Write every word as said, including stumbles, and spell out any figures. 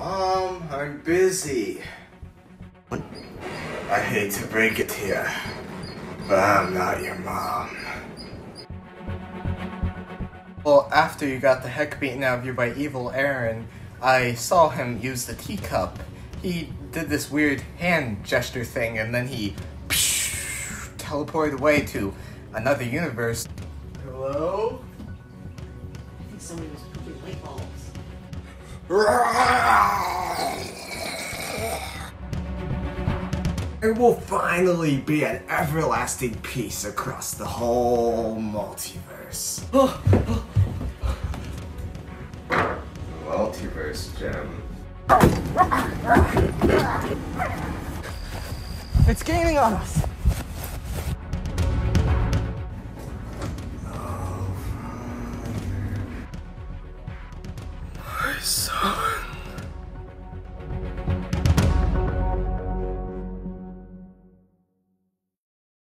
Mom, I'm busy. I hate to break it to you, but I'm not your mom. Well, after you got the heck beaten out of you by evil Aaron, I saw him use the teacup. He did this weird hand gesture thing, and then he psh, teleported away to another universe. Hello? I think somebody was pooping light bulbs. There will finally be an everlasting peace across the whole multiverse. Multiverse gem. It's gaining on us. My son.